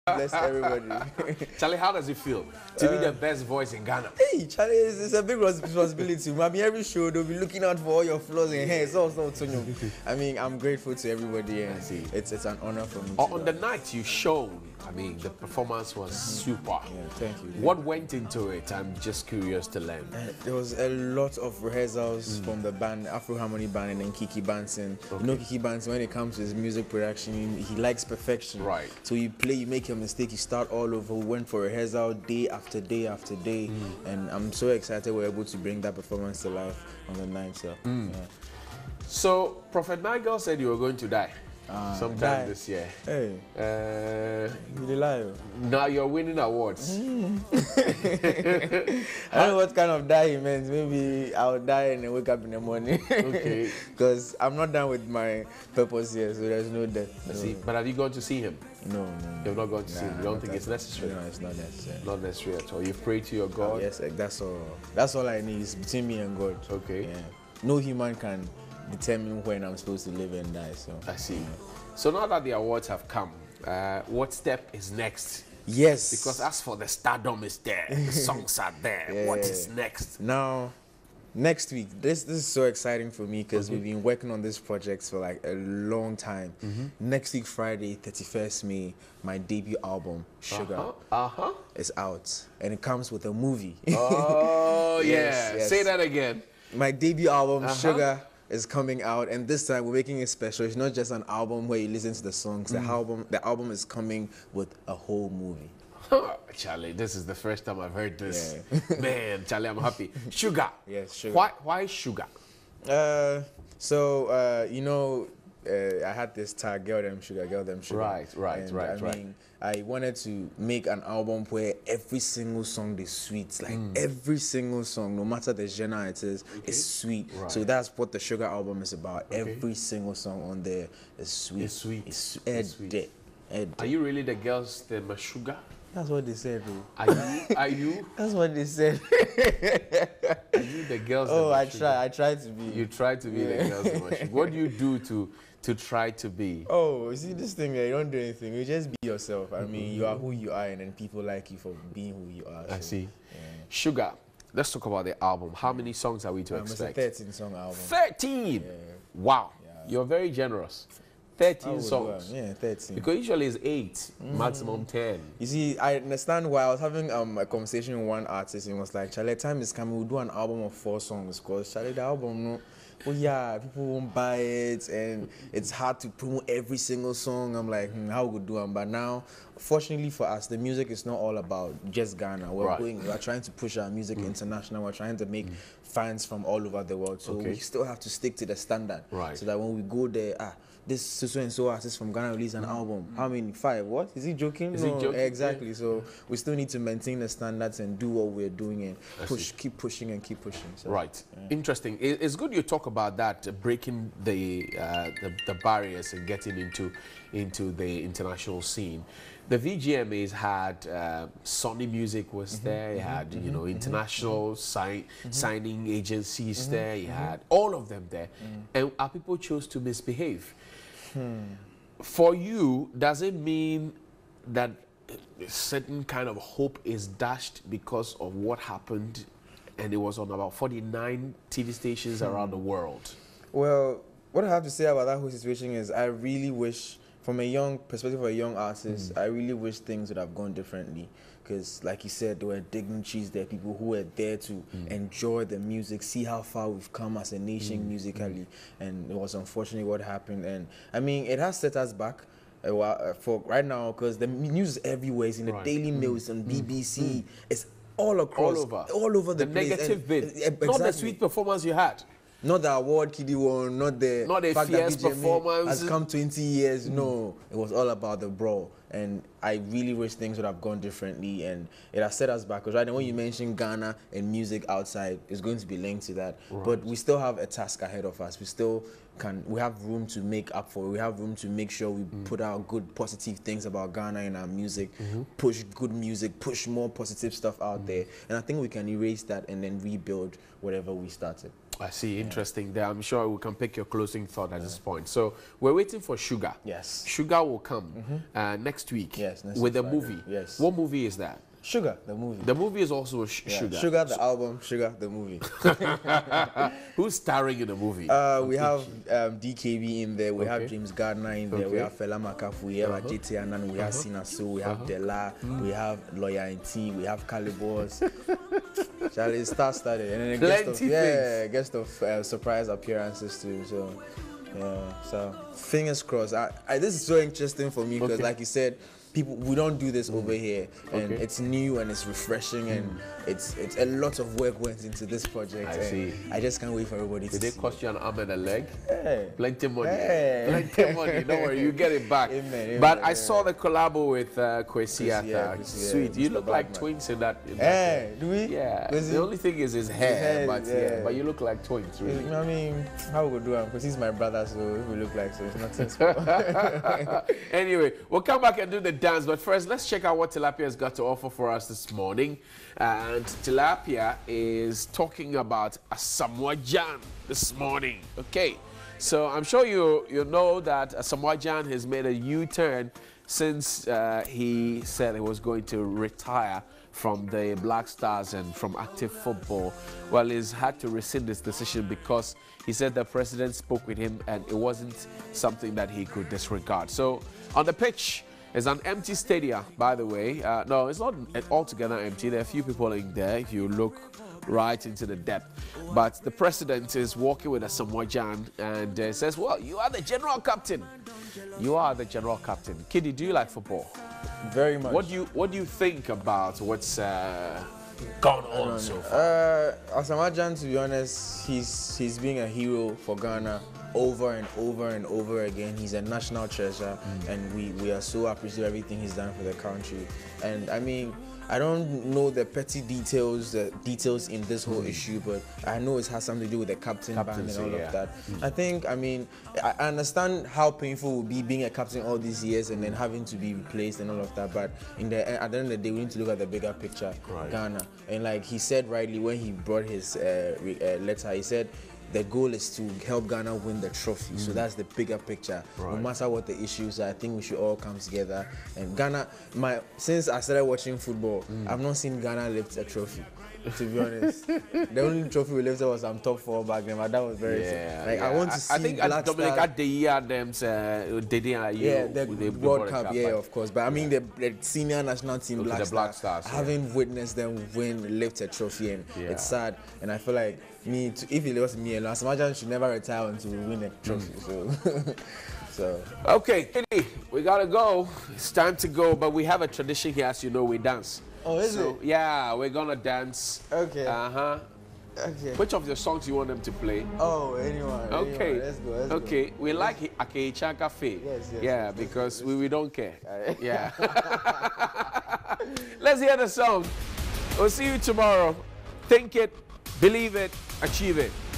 Bless everybody. Charlie, how does it feel to be the best voice in Ghana? Hey, Charlie, it's a big responsibility. I mean, every show they'll be looking out for all your flaws and hair. It's also I mean, I'm grateful to everybody, and it's an honor for me. On the night you showed, I mean, the performance was super. Yeah, thank you. What went into it? I'm just curious to learn. There was a lot of rehearsals from the band, Afro Harmony Band, and then Kiki Banson. You know, Kiki Banson, when it comes to his music production, he likes perfection. Right. So you play, you make a mistake, you start all over. We went for rehearsal day after day after day, and I'm so excited we're able to bring that performance to life on the night. So, yeah. So Prophet Nigel said you were going to die sometime this year. Hey, you lie. Now you're winning awards. I don't know what kind of die he meant. Maybe I'll die and then wake up in the morning. Okay. Because I'm not done with my purpose here, so there's no death. I see. But have you gone to see him? No. You've not gone to see him? You don't think it's necessary? No, it's not necessary. Not necessary at all. You've prayed to your God? Yes, that's all. That's all I need. It's between me and God. Okay. Yeah. No human can determine when I'm supposed to live and die. So I see. So now that the awards have come, what step is next? Yes. Because as for the stardom is there, the songs are there. What is next? Now, next week, this is so exciting for me because we've been working on this project for like a long time. Next week, Friday, 31st May, my debut album, Sugar, is out. And it comes with a movie. Oh, yes. Say that again. My debut album, Sugar, is coming out, and this time we're making it special. It's not just an album where you listen to the songs. The album is coming with a whole movie. Charlie, this is the first time I've heard this. Man, Charlie, I'm happy. Sugar. Yes, Sugar. Why Sugar? You know, I had this tag, Girl Them Sugar, Girl Them Sugar. Right. I mean, I wanted to make an album where every single song is sweet. Like every single song, no matter the genre it is sweet. Right. So that's what the Sugar album is about. Every single song on there is sweet. It's sweet. It's sweet. Are you really the girls, the Sugar? That's what they said, bro. Are you? That's what they said. Are you the girls? Oh, I try to be. You try to be the girls. What do you do to try to be? Oh, see this thing, you don't do anything. You just be yourself. I mean, you are who you are, and then people like you for being who you are. I see. Yeah. Sugar. Let's talk about the album. How many songs are we to expect? It's a 13-song album. 13. Yeah. Wow. Yeah. You're very generous. 13 songs. Yeah, 13. Because usually it's 8, maximum 10. You see, I understand why I was having a conversation with one artist, and was like, Charlie, time is coming, we'll do an album of 4 songs, because Charlie, the album, no. Oh yeah, people won't buy it, and it's hard to promote every single song. I'm like, how we do it? But now, fortunately for us, the music is not all about just Ghana. We're trying to push our music international. We're trying to make fans from all over the world. So we still have to stick to the standard. Right. So that when we go there, this so-and-so artist from Ghana released an album. How many? 5? What? Is he joking? Is he joking? Exactly. Yeah. So we still need to maintain the standards and do what we're doing and keep pushing and keep pushing. So, right. Yeah. Interesting. It's good you talk about that, breaking the barriers and getting into the international scene. The VGMAs had Sony Music was there. You had international signing agencies there. You had all of them there, and our people chose to misbehave. For you, does it mean that a certain kind of hope is dashed because of what happened, and it was on about 49 TV stations around the world? Well, what I have to say about that whole situation is I really wish, from a young perspective of a young artist, I really wish things would have gone differently. Because, like you said, there were dignitaries there, people who were there to enjoy the music, see how far we've come as a nation musically. And it was unfortunately what happened. And I mean, it has set us back for right now, because the news is everywhere. It's in the Daily Mail, it's on BBC, it's all across, all over the place. Negative bit, not the sweet performance you had. Not the award Kidi won, not the fact fierce that VGMA performance has come 20 years. No, it was all about the brawl. And I really wish things would have gone differently, and it has set us back. Because right now, when you mention Ghana and music outside, it's going to be linked to that. But we still have a task ahead of us. We have room to make up for it. We have room to make sure we put out good, positive things about Ghana in our music, push good music, push more positive stuff out there. And I think we can erase that and then rebuild whatever we started. I see. Interesting there. I'm sure we can pick your closing thought at this point. So we're waiting for Sugar. Yes. Sugar will come next week. Yes, next with a Friday. movie. Yes. What movie is that? Sugar, the movie. The movie is also Sugar. Sugar, the album, Sugar, the movie. Who's starring in the movie? We have DKB in there, we have James Gardner in there, we have Fela Makafu, we have JT Anan, we have Sina So, we have Dela, we have Lawyer N.T., we have Calibos. Charlie started, and then a guest of surprise appearances too. So, so fingers crossed. This is so interesting for me because, like you said, we don't do this over here, and it's new and it's refreshing, and it's a lot of work went into this project. I see. I just can't wait for everybody to see. Did they cost you an arm and a leg? Hey. Plenty money. Hey. Plenty money. Don't worry, you get it back. Amen, but I saw the collabo with Kwesi Arthur. Sweet. You look like twins in that. Hey, do we? Yeah. The only thing is his hair, but you look like twins. Really. I mean, how we do it? Because he's my brother, so if we look like so, it's nothing special. Anyway, we'll come back and do the dance, but first let's check out what Tilapia has got to offer for us this morning. And Tilapia is talking about Asamoah Gyan this morning. Okay, so I'm sure you know that Asamoah Gyan has made a U-turn since he said he was going to retire from the Black Stars and from active football. Well, he's had to rescind his decision because he said the president spoke with him and it wasn't something that he could disregard. So on the pitch, it's an empty stadium, by the way. No, it's not altogether empty. There are a few people in there if you look right into the depth. But the president is walking with Asamoah Gyan and says, well, you are the general captain. You are the general captain. Kidi, do you like football? Very much. What do you think about what's gone on so far? Asamoah Gyan, to be honest, he's being a hero for Ghana over and over and over again. He's a national treasure, and we are so appreciative of everything he's done for the country. And I mean, I don't know the petty details, in this whole issue, but I know it has something to do with the captain ban and all of that. I mean, I understand how painful it would be being a captain all these years and then having to be replaced and all of that, but at the end of the day, we need to look at the bigger picture, Ghana. And like he said rightly when he brought his letter, he said, the goal is to help Ghana win the trophy. So that's the bigger picture. No matter what the issues are, I think we should all come together. And Ghana, since I started watching football, I've not seen Ghana lift a trophy. To be honest, the only trophy we lifted was top 4 back then, but that was very I want to see. I think Dominic at the year the World Cup, of course. But I mean the senior national team, Black Stars, I haven't witnessed them lift a trophy, and it's sad. And I feel like if it was me, Asamoah Gyan should never retire until we win a trophy. So. Okay, Kidi, we gotta go. It's time to go, but we have a tradition here, as you know, we dance. Oh, is it? Yeah, we're gonna dance. Okay. Okay. Which of your songs you want them to play? Oh, anyone. Okay. Let's go. Okay. We like Akeicha Cafe. Yes. Because we don't care. Yeah. Let's hear the song. We'll see you tomorrow. Think it, believe it, achieve it.